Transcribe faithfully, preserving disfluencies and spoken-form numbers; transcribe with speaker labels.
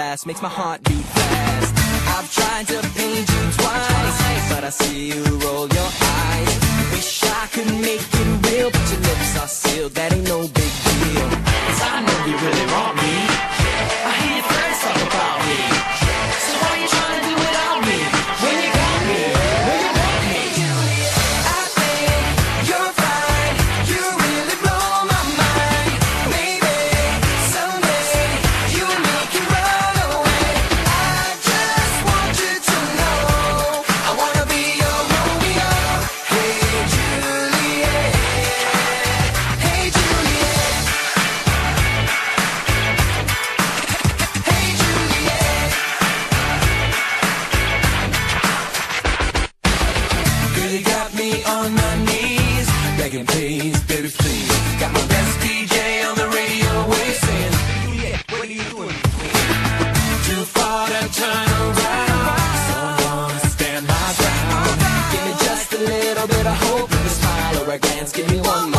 Speaker 1: past makes my heart beat fast. I've tried to paint you twice, but I see you roll your eyes. Wish I could make it real, but your lips are sealed. That ain't no big deal. Cause I know you really want me. I hear your friends talk about me. So why you trying to do without me? When you got me, when you want me. I think you're fine. You really blow my mind. Maybe someday you and me can run away. I just want you to know I wanna be your Romeo. Hey Juliet, hey Juliet, hey Juliet. Girl, you got me on my knees, begging please, baby please. Got my best D J on the radio wave saying, Juliet, what are you doing? Too far to turn around, so I'm gonna stand my ground. Give me just a little bit of hope with a smile or a glance, give me one more